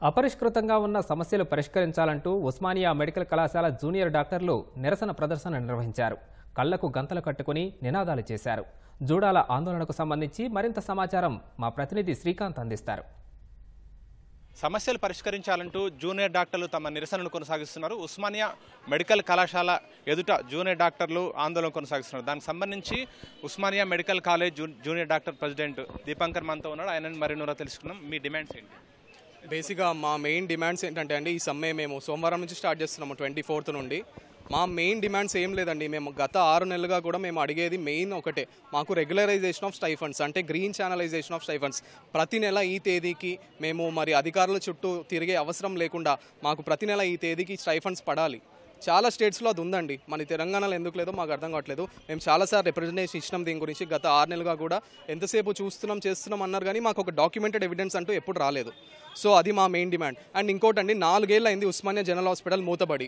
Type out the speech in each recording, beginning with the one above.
అపరిష్కృతంగా ఉన్న సమస్యలు పరిష్కరించాలంటూ ఉస్మానియా మెడికల్ కళాశాల జూనియర్ డాక్టర్లు నిరసన ప్రదర్శన నిర్వహించారు. కళ్లకు గంతలు కట్టుకుని నినాదాలు చేశారు. జూడాల ఆందోళనకు సంబంధించి మరింత సమాచారం మా ప్రతినిధి శ్రీకాంత్ అందిస్తారు. సమస్యలు పరిష్కరించాలంటూ జూనియర్ డాక్టర్లు తమ నిరసనను కొనసాగిస్తున్నారు. ఉస్మానియా మెడికల్ కళాశాల ఎదుట జూనియర్ డాక్టర్లు ఆందోళన కొనసాగిస్తున్నారు. దానికి సంబంధించి Osmania medical college junior doctor president Deepankar మనతో ఉన్నాడు. ఆయన మరిన్నర తెలుసుకున్నాం. మీ డిమాండ్స్ ఏంటి? బేసిక్గా మా మెయిన్ డిమాండ్స్ ఏంటంటే అండి, ఈ సమ్మె మేము సోమవారం నుంచి స్టార్ట్ చేస్తున్నాము 24th నుండి. మా మెయిన్ డిమాండ్స్ ఏం లేదండి. మేము గత 6 నెలలుగా కూడా మేము అడిగేది మెయిన్ ఒకటే, మాకు రెగ్యులరైజేషన్ ఆఫ్ స్టైఫండ్స్, అంటే గ్రీన్ ఛానలైజేషన్ ఆఫ్ స్టైఫండ్స్. ప్రతి నెల ఈ తేదీకి మేము మరి అధికారుల చుట్టూ తిరిగే అవసరం లేకుండా మాకు ప్రతి నెల ఈ తేదీకి స్టైఫండ్స్ పడాలి. చాలా స్టేట్స్లో అది ఉందండి, మన తెలంగాణలో ఎందుకు లేదో మాకు అర్థం కావట్లేదు. మేము చాలాసార్లు రిప్రజెంటేషన్ ఇచ్చినాం దీని గురించి. గత 6 నెలలుగా కూడా ఎంతసేపు చేస్తున్నాం అన్నారు, కానీ మాకు ఒక డాక్యుమెంటెడ్ ఎవిడెన్స్ అంటూ ఎప్పుడు రాలేదు. సో అది మా మెయిన్ డిమాండ్. అండ్ ఇంకోటండి, 4 ఏళ్ళు అయింది ఉస్మానియా జనరల్ హాస్పిటల్ మూతబడి.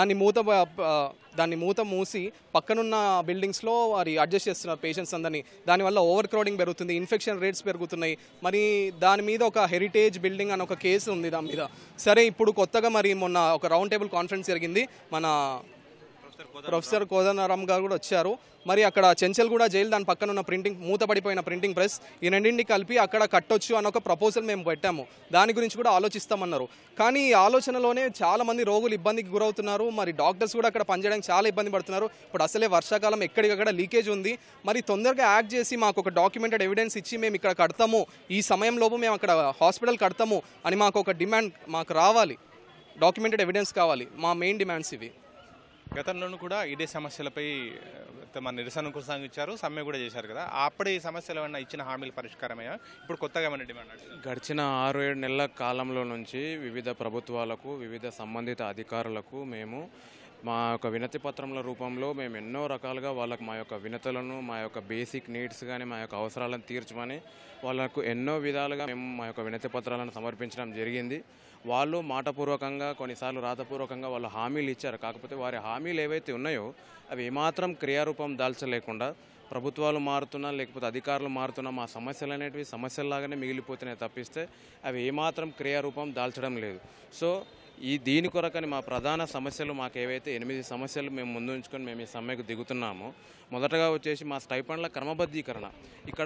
దాన్ని మూత మూసి పక్కనున్న బిల్డింగ్స్లో వారి అడ్జస్ట్ చేస్తున్నారు పేషెంట్స్ అందరినీ. దానివల్ల ఓవర్ క్రౌడింగ్ పెరుగుతుంది, ఇన్ఫెక్షన్ రేట్స్ పెరుగుతున్నాయి. మరి దాని మీద ఒక హెరిటేజ్ బిల్డింగ్ అని ఒక కేసు ఉంది దాని మీద. సరే, ఇప్పుడు కొత్తగా మరి మొన్న ఒక రౌండ్ టేబుల్ కాన్ఫరెన్స్ జరిగింది. మన ప్రొఫెసర్ కోదండరామ్ గారు కూడా వచ్చారు. మరి అక్కడ చెంచల్గూడ జైలు దాని పక్కన ఉన్న మూతపడిపోయిన ప్రింటింగ్ ప్రెస్, ఈ రెండింటిని కలిపి అక్కడ కట్టొచ్చు అని ఒక ప్రపోజల్ మేము పెట్టాము. దాని గురించి కూడా ఆలోచిస్తామన్నారు. కానీ ఈ ఆలోచనలోనే చాలా మంది రోగులు ఇబ్బందికి గురవుతున్నారు. మరి డాక్టర్స్ కూడా అక్కడ పనిచేయడానికి చాలా ఇబ్బంది పడుతున్నారు. ఇప్పుడు అసలే వర్షాకాలం, ఎక్కడికక్కడ లీకేజ్ ఉంది. మరి తొందరగా యాక్ట్ చేసి మాకు ఒక డాక్యుమెంటెడ్ ఎవిడెన్స్ ఇచ్చి మేము ఇక్కడ కడతాము, ఈ సమయంలోపు మేము అక్కడ హాస్పిటల్ కడతాము అని మాకు ఒక డిమాండ్ మాకు రావాలి. డాక్యుమెంటెడ్ ఎవిడెన్స్ కావాలి. మా మెయిన్ డిమాండ్స్ ఇవి. గతంలోనూ కూడా ఇదే సమస్యలపై తమ నిరసన కొనసాగించారు, సమ్మె కూడా చేశారు కదా. అప్పుడే ఈ సమస్యలు ఏమన్నా ఇచ్చిన హామీలు పరిష్కారమయ్యా? ఇప్పుడు కొత్తగా ఏమైనా డిమాండ్? గడిచిన 6-7 నెలల కాలంలో నుంచి వివిధ ప్రభుత్వాలకు, వివిధ సంబంధిత అధికారులకు మేము మా యొక్క వినతి పత్రముల రూపంలో మేము ఎన్నో రకాలుగా వాళ్ళకు మా యొక్క వినతులను, మా యొక్క బేసిక్ నీడ్స్ కానీ మా యొక్క అవసరాలను తీర్చమని వాళ్ళకు ఎన్నో విధాలుగా మేము మా యొక్క వినతి పత్రాలను సమర్పించడం జరిగింది. వాళ్ళు మాటపూర్వకంగా, కొన్నిసార్లు రాతపూర్వకంగా వాళ్ళు హామీలు ఇచ్చారు. కాకపోతే వారి హామీలు ఏవైతే ఉన్నాయో అవి ఏమాత్రం క్రియారూపం దాల్చలేకుండా ప్రభుత్వాలు మారుతున్నా, లేకపోతే అధికారులు మారుతున్నా మా సమస్యలు అనేటివి సమస్యల్లాగానే మిగిలిపోతున్నాయి తప్పిస్తే అవి ఏమాత్రం క్రియారూపం దాల్చడం లేదు. సో దీని కొరకని మా ప్రధాన సమస్యలు, మాకు ఏవైతే 8 సమస్యలు మేము ముందు ఉంచుకొని మేము ఈ సమ్మెకు దిగుతున్నామో, మొదటగా వచ్చేసి మా స్టైఫండ్ల క్రమబద్ధీకరణ. ఇక్కడ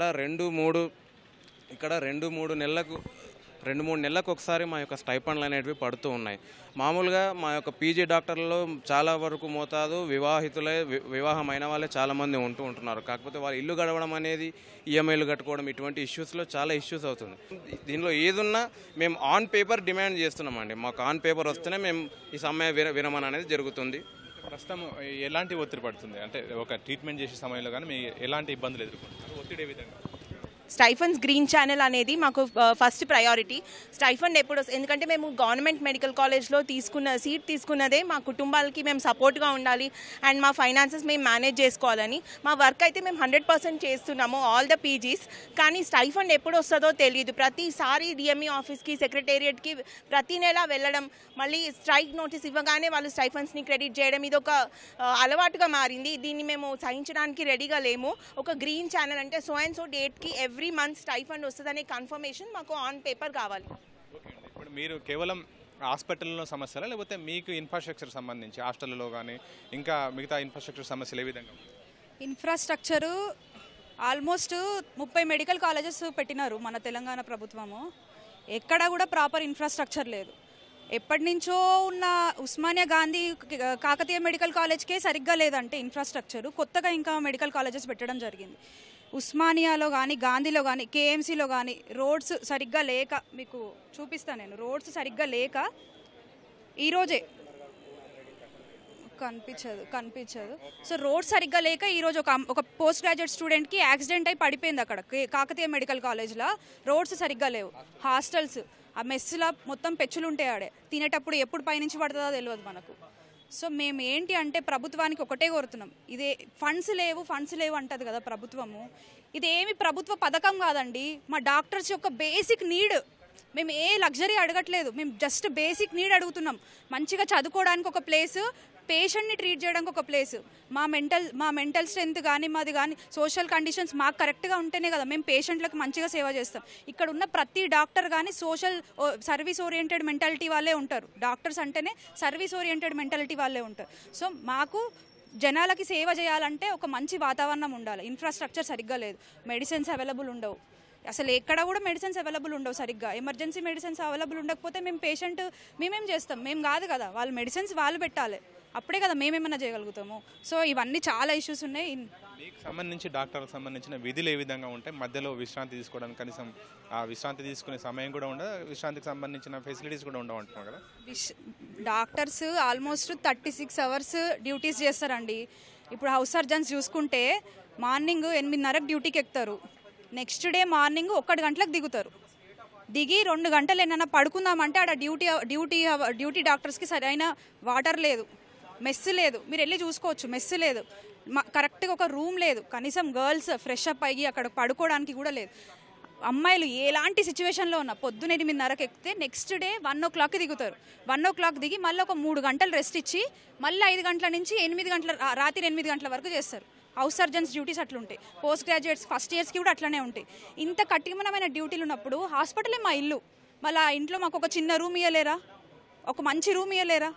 2-3 నెలలకు ఒకసారి మా యొక్క స్టైఫండ్లు అనేటివి పడుతూ ఉన్నాయి. మామూలుగా మా యొక్క పీజీ డాక్టర్లలో చాలా వరకు మోతాదు వివాహమైన వాళ్ళే చాలామంది ఉంటున్నారు. కాకపోతే వాళ్ళు ఇల్లు గడవడం అనేది, ఈఎంఐలు కట్టుకోవడం, ఇటువంటి ఇష్యూస్లో చాలా ఇష్యూస్ అవుతుంది. దీనిలో ఏదున్నా మేము ఆన్ పేపర్ డిమాండ్ చేస్తున్నామండి. మాకు ఆన్ పేపర్ వస్తేనే మేము ఈ సమ్మె విరమణ అనేది జరుగుతుంది. ప్రస్తుతం ఎలాంటి ఒత్తిడి పడుతుంది? అంటే ఒక ట్రీట్మెంట్ చేసే సమయంలో కానీ మీ ఎలాంటి ఇబ్బందులు ఎదుర్కొంటున్నారు? ఒత్తిడి ఏ విధంగా? స్టైఫండ్స్ గ్రీన్ ఛానల్ అనేది మాకు ఫస్ట్ ప్రయారిటీ. స్టైఫండ్ ఎప్పుడు, ఎందుకంటే మేము గవర్నమెంట్ మెడికల్ కాలేజ్లో సీట్ తీసుకున్నదే మా కుటుంబాలకి మేము సపోర్ట్గా ఉండాలి అండ్ మా ఫైనాన్సెస్ మేము మేనేజ్ చేసుకోవాలని. మా వర్క్ అయితే మేము 100% చేస్తున్నాము, ఆల్ ద పీజీస్. కానీ స్టైఫండ్ ఎప్పుడు వస్తుందో తెలియదు. ప్రతిసారి డిఎంఈ ఆఫీస్కి, సెక్రటేరియట్కి ప్రతి నెల వెళ్ళడం, మళ్ళీ స్ట్రైక్ నోటీస్ ఇవ్వగానే వాళ్ళు స్టైఫండ్స్ని క్రెడిట్ చేయడం, ఇది ఒక అలవాటుగా మారింది. దీన్ని మేము సహించడానికి రెడీగా లేము. ఒక గ్రీన్ ఛానల్ అంటే సో అండ్ సో డేట్కి ఎవ్రీ మంత్ స్టైఫండ్ వస్తుందనే కన్ఫర్మేషన్ మాకు ఆన్ పేపర్ కావాలి. ఇప్పుడు మీరు కేవలం హాస్పిటల్లో సమస్యలా, లేకపోతే మీకు ఇన్ఫ్రాస్ట్రక్చర్ సంబంధించి హాస్టల్లో కానీ ఇంకా మిగతా ఇన్ఫ్రాస్ట్రక్చర్ సమస్యలు ఏ విధంగా? ఇన్ఫ్రాస్ట్రక్చరు ఆల్మోస్ట్ 30 మెడికల్ కాలేజెస్ పెట్టినారు మన తెలంగాణ ప్రభుత్వము. ఎక్కడ కూడా ప్రాపర్ ఇన్ఫ్రాస్ట్రక్చర్ లేదు. ఎప్పటి నుంచో ఉన్న ఉస్మానియా గాంధీ కాకతీయ మెడికల్ కాలేజ్కే సరిగ్గా లేదంటే ఇన్ఫ్రాస్ట్రక్చరు. కొత్తగా ఇంకా మెడికల్ కాలేజెస్ పెట్టడం జరిగింది. ఉస్మానియాలో కానీ, గాంధీలో కానీ, కేఎంసీలో కానీ రోడ్స్ సరిగ్గా లేక, మీకు చూపిస్తాను నేను, రోడ్స్ సరిగ్గా లేక ఈరోజే కనిపించదు. సో రోడ్స్ సరిగ్గా లేక ఈరోజు ఒక పోస్ట్ గ్రాడ్యుయేట్ స్టూడెంట్కి యాక్సిడెంట్ అయి పడిపోయింది అక్కడ కాకతీయ మెడికల్ కాలేజ్లో. రోడ్స్ సరిగ్గా లేవు. హాస్టల్స్, ఆ మెస్సులో మొత్తం పెచ్చులు ఉంటాయి ఆడే. తినేటప్పుడు ఎప్పుడు పైనుంచి పడుతుందో తెలియదు మనకు. సో మేము ఏంటి అంటే ప్రభుత్వానికి ఒకటే కోరుతున్నాం, ఇదే ఫండ్స్ లేవు అంటది కదా ప్రభుత్వము. ఇదేమి ప్రభుత్వ పథకం కాదండి, మా డాక్టర్స్ యొక్క బేసిక్ నీడ్. మేము ఏ లగ్జరీ అడగట్లేదు, మేము జస్ట్ బేసిక్ నీడ్ అడుగుతున్నాం. మంచిగా చదువుకోవడానికి ఒక ప్లేస్, పేషెంట్ని ట్రీట్ చేయడానికి ఒక ప్లేస్. మా మెంటల్ స్ట్రెంత్ కానీ మాది కానీ సోషల్ కండిషన్స్ మాకు కరెక్ట్గా ఉంటేనే కదా మేము పేషెంట్లకు మంచిగా సేవ చేస్తాం. ఇక్కడ ఉన్న ప్రతి డాక్టర్ కానీ సర్వీస్ ఓరియంటెడ్ మెంటాలిటీ వాళ్ళే ఉంటారు. డాక్టర్స్ అంటేనే సర్వీస్ ఓరియంటెడ్ మెంటాలిటీ వాళ్ళే ఉంటారు. సో మాకు జనాలకి సేవ చేయాలంటే ఒక మంచి వాతావరణం ఉండాలి. ఇన్ఫ్రాస్ట్రక్చర్ సరిగ్గా లేదు, మెడిసిన్స్ అవైలబుల్ ఉండవు, అసలు ఎక్కడ కూడా మెడిసిన్స్ అవైలబుల్ ఉండవు సరిగ్గా. ఎమర్జెన్సీ మెడిసిన్స్ అవైలబుల్ ఉండకపోతే మేమేం చేస్తాం? మేము కాదు కదా, వాళ్ళు మెడిసిన్స్ వాళ్ళు పెట్టాలి, అప్పుడే కదా మేమేమన్నా చేయగలుగుతాము. సో ఇవన్నీ చాలా ఇష్యూస్ ఉన్నాయి. మీకు సంబంధించి డాక్టర్లకు సంబంధించిన విధులు ఏ విధంగా ఉంటాయి? మధ్యలో విశ్రాంతి తీసుకోవడానికి కనీసం ఆ విశ్రాంతి తీసుకునే సమయం కూడా ఉండదు, విశ్రాంతికి సంబంధించిన ఫెసిలిటీస్ కూడా ఉండవంటున్నారు కదా. డాక్టర్స్ ఆల్మోస్ట్ 36 అవర్స్ డ్యూటీస్ చేస్తారండి. ఇప్పుడు హౌస్ సర్జన్స్ చూసుకుంటే మార్నింగ్ 8:30కి డ్యూటీకి ఎక్కుతారు, నెక్స్ట్ డే మార్నింగ్ 1 గంటలకు దిగుతారు. దిగి 2 గంటలు ఏమైనా పడుకుందామంటే ఆడ డ్యూటీ డాక్టర్స్కి సరైన వాటర్ లేదు, మెస్ లేదు. మీరు వెళ్ళి చూసుకోవచ్చు, మెస్ లేదు, కరెక్ట్గా ఒక రూమ్ లేదు, కనీసం గర్ల్స్ ఫ్రెష్ అప్ అయ్యి అక్కడ పడుకోవడానికి కూడా లేదు. అమ్మాయిలు ఎలాంటి సిచ్యువేషన్లో ఉన్నా పొద్దున 8:30కి ఎక్కితే నెక్స్ట్ డే 1 o'clockకి దిగుతారు. 1 o'clock దిగి మళ్ళీ ఒక 3 గంటలు రెస్ట్ ఇచ్చి మళ్ళీ 5 గంటల నుంచి 8 గంటల రాత్రి 8 గంటల వరకు చేస్తారు. హౌస్ సర్జన్స్ డ్యూటీస్ అట్లుంటాయి. పోస్ట్ గ్రాడ్యుయేట్స్ ఫస్ట్ ఇయర్స్కి కూడా అట్లనే ఉంటాయి. ఇంత కఠినమైన డ్యూటీలు ఉన్నప్పుడు హాస్పిటలే మా ఇల్లు, మళ్ళీ ఆ ఇంట్లో మాకు ఒక చిన్న రూమ్ ఇవ్వలేరా, ఒక మంచి రూమ్ ఇవ్వలేరా?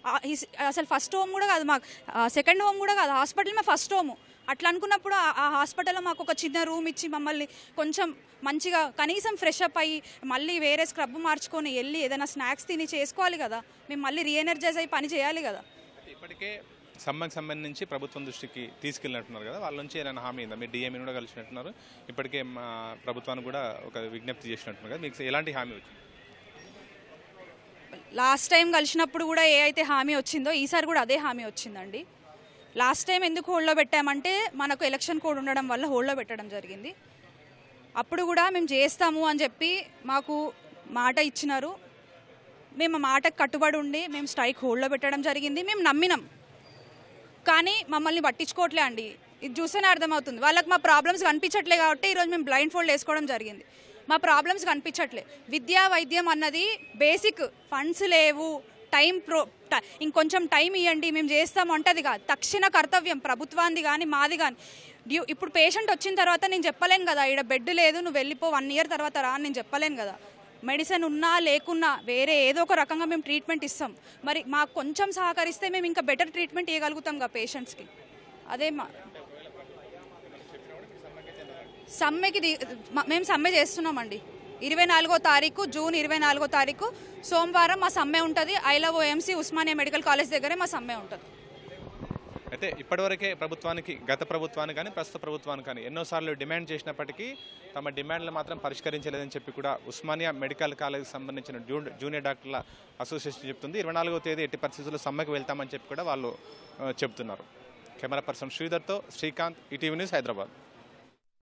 అసలు ఫస్ట్ హోమ్ కూడా కాదు మాకు, సెకండ్ హోమ్ కూడా కాదు, హాస్పిటల్ మా ఫస్ట్ హోమ్. అట్లా అనుకున్నప్పుడు ఆ హాస్పిటల్లో మాకు ఒక చిన్న రూమ్ ఇచ్చి మమ్మల్ని కొంచెం మంచిగా కనీసం ఫ్రెష్ అప్ అయ్యి మళ్ళీ వేరే స్క్రబ్ మార్చుకొని వెళ్ళి ఏదైనా స్నాక్స్ తిని చేసుకోవాలి కదా, మేము మళ్ళీ రీఎనర్జైజ్ అయ్యి పని చేయాలి కదా. ఇప్పటికే సమ్మెకి సంబంధించి ప్రభుత్వం దృష్టికి తీసుకెళ్ళినట్టున్నారు కదా, వాళ్ళ నుంచి ఏదైనా హామీ ఉందా? మీరు డిఎంఈని కూడా కలిసినట్టున్నారు, ఇప్పటికే మా ప్రభుత్వానికి కూడా ఒక విజ్ఞప్తి చేసినట్టున్నారు కదా, మీకు ఎలాంటి హామీ వచ్చింది? లాస్ట్ టైం కలిసినప్పుడు కూడా ఏ అయితే హామీ వచ్చిందో ఈసారి కూడా అదే హామీ వచ్చిందండి. లాస్ట్ టైం ఎందుకు హోల్డ్లో పెట్టామంటే మనకు ఎలక్షన్ కోడ్ ఉండడం వల్ల హోల్డ్లో పెట్టడం జరిగింది. అప్పుడు కూడా మేము చేస్తాము అని చెప్పి మాకు మాట ఇచ్చినారు, మేము ఆ మాటకు కట్టుబడి ఉండి మేము స్ట్రైక్ హోల్డ్లో పెట్టడం జరిగింది. మేము నమ్మినాం, కానీ మమ్మల్ని పట్టించుకోవట్లే అండి. ఇది చూస్తేనే అర్థమవుతుంది, వాళ్ళకి మా ప్రాబ్లమ్స్ కనిపించట్లే కాబట్టి ఈరోజు మేము బ్లైండ్ ఫోల్డ్ వేసుకోవడం జరిగింది. మా ప్రాబ్లమ్స్ కనిపించట్లే. విద్యా వైద్యం అన్నది బేసిక్, ఫండ్స్ లేవు, ఇంకొంచెం టైం ఇవ్వండి మేము చేస్తాము అంటది కాదు, తక్షణ కర్తవ్యం ప్రభుత్వాన్ని కానీ మాది కానీ. ఇప్పుడు పేషెంట్ వచ్చిన తర్వాత నేను చెప్పలేను కదా, ఇక్కడ బెడ్ లేదు నువ్వు వెళ్ళిపో 1 year తర్వాత రా అని నేను చెప్పలేను కదా. మెడిసిన్ ఉన్నా లేకున్నా వేరే ఏదో ఒక రకంగా మేము ట్రీట్మెంట్ ఇస్తాం. మరి మాకు కొంచెం సహకరిస్తే మేము ఇంకా బెటర్ ట్రీట్మెంట్ ఇవ్వగలుగుతాం కదా పేషెంట్స్కి. అదే సమ్మెకి మేము సమ్మె చేస్తున్నామండి. 24వ తారీఖు జూన్ 24వ తారీఖు సోమవారం మా సమ్మె ఉంటుంది. I love OMC Osmania medical college దగ్గరే మా సమ్మె ఉంటుంది. అయితే ఇప్పటివరకే ప్రభుత్వానికి, గత ప్రభుత్వానికి కానీ ప్రస్తుత ప్రభుత్వానికి కానీ ఎన్నోసార్లు డిమాండ్ చేసినప్పటికీ తమ డిమాండ్లు మాత్రం పరిష్కరించలేదని చెప్పి కూడా ఉస్మానియా మెడికల్ కాలేజ్కి సంబంధించిన జూనియర్ డాక్టర్ల అసోసియేషన్ చెప్తుంది. 24వ తేదీ ఎట్టి పరిస్థితుల్లో సమ్మెకు వెళ్తామని చెప్పి కూడా వాళ్ళు చెప్తున్నారు. కెమెరా పర్సన్ శ్రీధర్తో శ్రీకాంత్, ఈటీవీ న్యూస్, హైదరాబాద్.